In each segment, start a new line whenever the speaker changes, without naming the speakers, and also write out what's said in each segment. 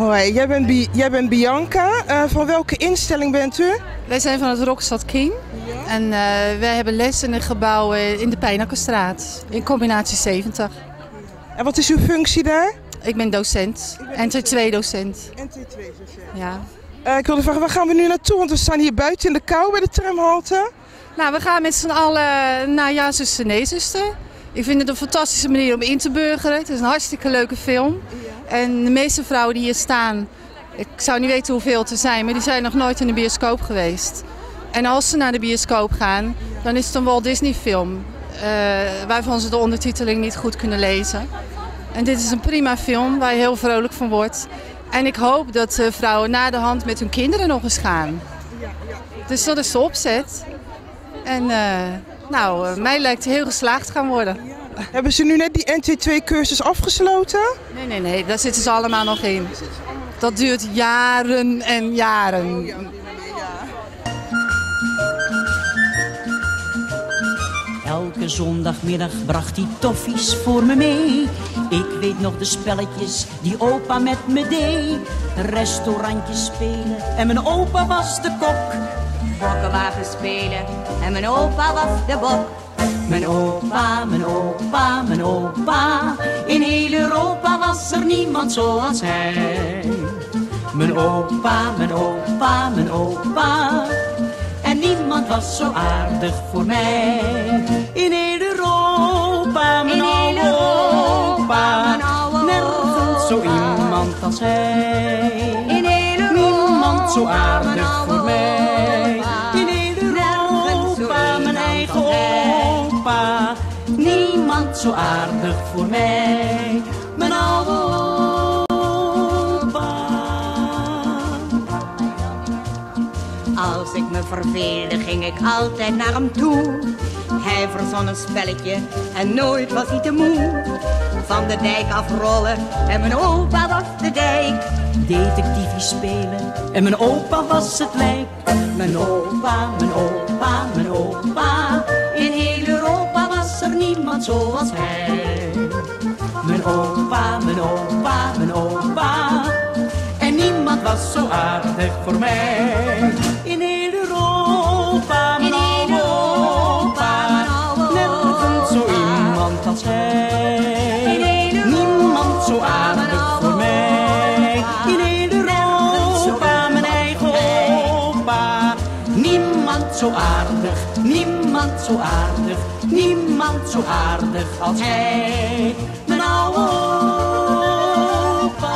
Hoi, jij bent Bianca. Van welke instelling bent u?
Wij zijn van het Rockstad King. Ja. En wij hebben les in een gebouw in de Pijnakkerstraat. In combinatie 70.
En wat is uw functie daar?
Ik ben docent. NT2-docent.
NT2-docent.
Ja.
Ik wilde vragen, waar gaan we nu naartoe? Want we staan hier buiten in de kou bij de tramhalte.
Nou, we gaan met z'n allen naar Ja, zuster, nee, zuster. Ik vind het een fantastische manier om in te burgeren. Het is een hartstikke leuke film. Ja. En de meeste vrouwen die hier staan, ik zou niet weten hoeveel het er zijn, maar die zijn nog nooit in de bioscoop geweest. En als ze naar de bioscoop gaan, dan is het een Walt Disney film. Waarvan ze de ondertiteling niet goed kunnen lezen. En dit is een prima film waar je heel vrolijk van wordt. En ik hoop dat vrouwen na de hand met hun kinderen nog eens gaan. Dus dat is de opzet. En mij lijkt het heel geslaagd gaan worden.
Hebben ze nu net die NT2-cursus afgesloten?
Nee, daar zitten ze allemaal nog in. Dat duurt jaren en jaren.
Elke zondagmiddag bracht hij toffies voor me mee. Ik weet nog de spelletjes die opa met me deed. Restaurantjes spelen en mijn opa was de kok.
Bokkenwagen spelen en mijn opa was de bok.
Mijn opa, mijn opa, mijn opa. In heel Europa was er niemand zoals hij. Mijn opa, mijn opa, mijn opa. En niemand was zo aardig voor mij. In heel Europa, mijn oude opa. Nergens zo iemand als hij.
In heel Europa,
niemand zo aardig voor mij. In heel Europa, mijn eigen opa. Niemand zo aardig voor mij. Mijn oude opa.
Als ik me verveelde, ging ik altijd naar hem toe. Hij verzon een spelletje en nooit was hij te moe. Van de dijk afrollen en mijn opa was de dijk.
Detectiefje spelen en mijn opa was het lijk. Mijn opa, mijn opa, mijn opa.
In heel Europa was er niemand zoals hij.
Mijn opa, mijn opa, mijn opa. En niemand was zo aardig voor mij. In heel Europa, mijn oude opa. Nergens zo iemand als hij. Niemand zo aardig voor mij. In heel Europa, mijn eigen opa. Niemand zo aardig, niemand zo aardig. Niemand zo aardig als hij. Mijn oude opa.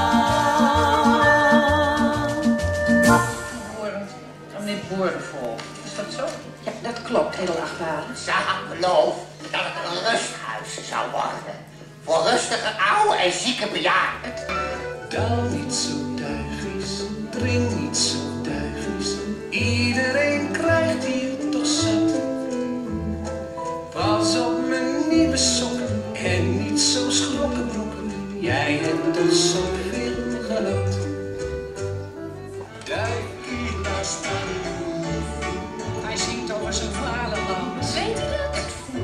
Meneer Boordevol, is dat zo? Ja, dat klopt, edelachtbare.
Ze had beloofd dat het een rusthuis zou worden. Voor rustige oude en zieke bejaarden.
Daal niet zo duigies, drink niet zo duigies. Iedereen krijgt hier toch zat. Pas op mijn nieuwe sokken en niet zo schrokkenbroeken. Jij hebt er zoveel gehad. Duikie naast aan.
Hij zingt over zijn vaderland.
Weet u dat?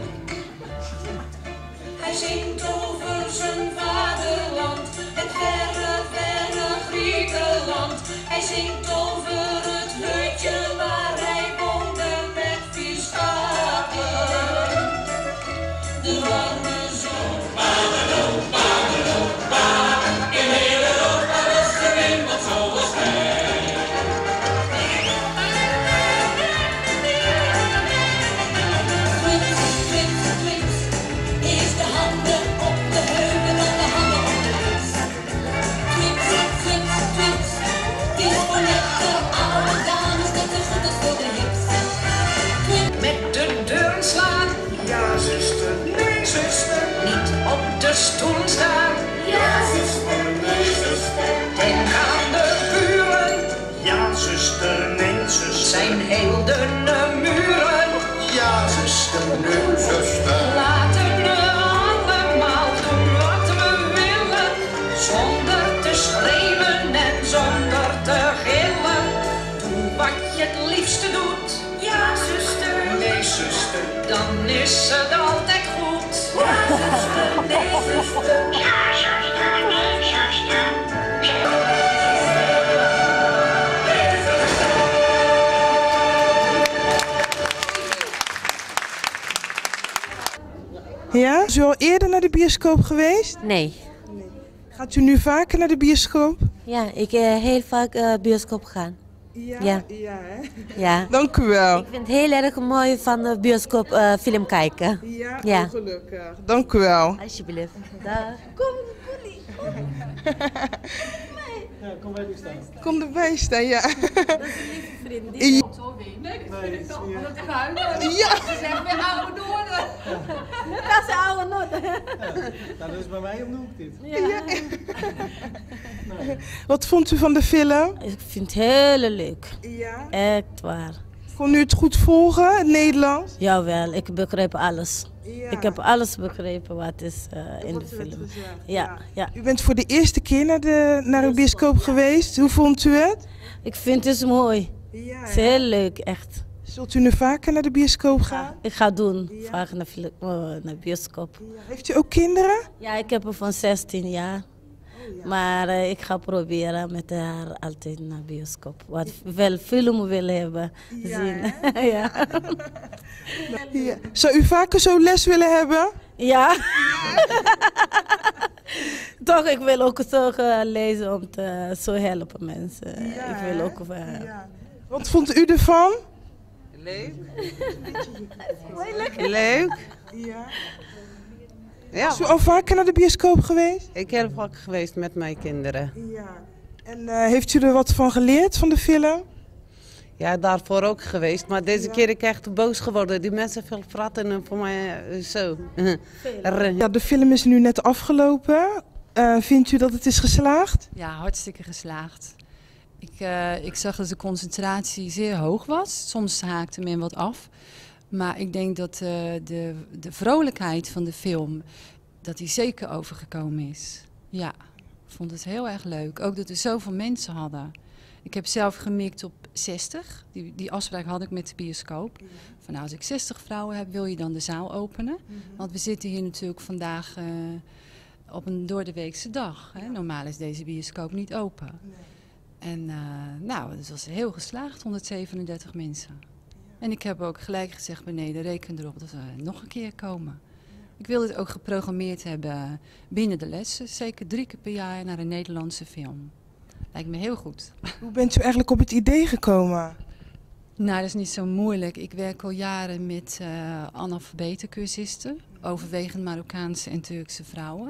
Hij zingt over zijn vaderland, het verre, verre Griekenland. Hij zingt over het hutje waar hij woonde met vier schapen. De warme zon. In heel Europa was er niemand zoals hij.
Met de deuren slaan.
Ja, zuster, nee, zuster.
Niet op de stoel staan.
Ja, zuster, nee, zuster.
En gaan de buren.
Ja, zuster, nee, zuster.
Zijn heel dunne muren.
Ja, zuster, nee, zuster.
Laten we allemaal doen wat we willen. Zonder te schreeuwen en zonder te gillen. Doe wat je het liefste doet.
Ja, zuster.
Nee, zuster.
Dan is het altijd goed.
Ja, zuster, nee, zuster.
Ja? Is u al eerder naar de bioscoop geweest?
Nee.
Gaat u nu vaker naar de bioscoop?
Ja, ik heel vaak bioscoop gaan.
Ja,
Ja.
ja hè?
Ja.
Dank u wel.
Ik vind het heel erg mooi van de bioscoop film kijken.
Ja,
Ja.
oh, gelukkig. Dank u wel.
Alsjeblieft. Dag. Kom, Polly.
Kom erbij staan, ja.
Dat is een lieve vriend. Die
Ja.
Zo weer. Nee, dat vind ik wel. Want ik huilen.
Ja.
Ze zeggen weer oude Noorden.
Dat is oude noten.
Nou, dat is bij mij om de hoek dit.
Ja.
Wat vond u van de film?
Ik vind het heel leuk.
Ja.
Echt waar.
Kon u het goed volgen, het Nederlands?
Jawel, ik begreep alles.
Ja.
Ik heb alles begrepen wat is in de film. Ja, ja.
U bent voor de eerste keer naar een bioscoop geweest. Hoe vond u het?
Ik vind het mooi.
Ja,
Het is heel leuk, echt.
Zult u nu vaker naar de bioscoop gaan?
Ik ga doen, vaak naar bioscoop.
Ja. Heeft u ook kinderen?
Ja, ik heb er van 16 jaar. Maar ik ga proberen met haar altijd naar bioscoop. Wat wel film wil hebben zien. Ja.
Ja. Zou u vaker zo'n les willen hebben?
Ja. Toch, ik wil ook zo lezen om te zo helpen mensen. Ik wil ook...
Wat vond u ervan?
Leuk. Leuk.
Ja.
Ja.
Is u al vaker naar de bioscoop geweest?
Ik ben vaak geweest met mijn kinderen.
Ja. En heeft u er wat van geleerd van de film?
Ja, daarvoor ook geweest. Maar deze keer ik echt boos geworden. Die mensen veel praten voor mij zo.
Ja, de film is nu net afgelopen. Vindt u dat het is geslaagd?
Ja, hartstikke geslaagd. Ik zag dat de concentratie zeer hoog was. Soms haakte men wat af. Maar ik denk dat de vrolijkheid van de film, dat die zeker overgekomen is. Ja, ik vond het heel erg leuk. Ook dat we zoveel mensen hadden. Ik heb zelf gemikt op 60. Die afspraak had ik met de bioscoop. Van nou, als ik 60 vrouwen heb, wil je dan de zaal openen? Want we zitten hier natuurlijk vandaag op een doordeweekse dag. Hè? Normaal is deze bioscoop niet open. En nou, het was heel geslaagd, 137 mensen. En ik heb ook gelijk gezegd beneden, reken erop dat we nog een keer komen. Ik wil het ook geprogrammeerd hebben binnen de lessen. Zeker 3 keer per jaar naar een Nederlandse film. Lijkt me heel goed.
Hoe bent u eigenlijk op het idee gekomen?
Nou, dat is niet zo moeilijk. Ik werk al jaren met analfabetencursisten. Overwegend Marokkaanse en Turkse vrouwen.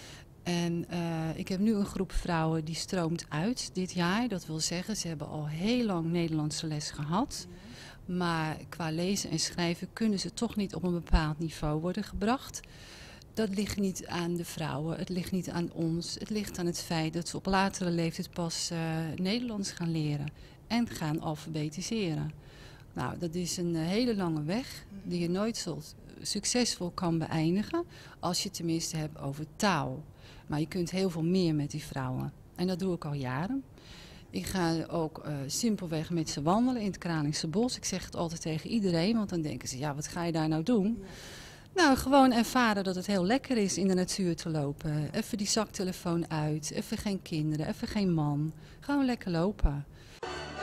En ik heb nu een groep vrouwen die stroomt uit dit jaar. Dat wil zeggen, ze hebben al heel lang Nederlandse les gehad. Maar qua lezen en schrijven kunnen ze toch niet op een bepaald niveau worden gebracht. Dat ligt niet aan de vrouwen, het ligt niet aan ons. Het ligt aan het feit dat ze op latere leeftijd pas Nederlands gaan leren. En gaan alfabetiseren. Nou, dat is een hele lange weg die je nooit succesvol kan beëindigen. Als je het tenminste hebt over taal. Maar je kunt heel veel meer met die vrouwen. En dat doe ik al jaren. Ik ga ook simpelweg met ze wandelen in het Kralingse Bos. Ik zeg het altijd tegen iedereen, want dan denken ze, ja, wat ga je daar nou doen? Ja. Nou, gewoon ervaren dat het heel lekker is in de natuur te lopen. Even die zaktelefoon uit, even geen kinderen, even geen man. Gewoon lekker lopen.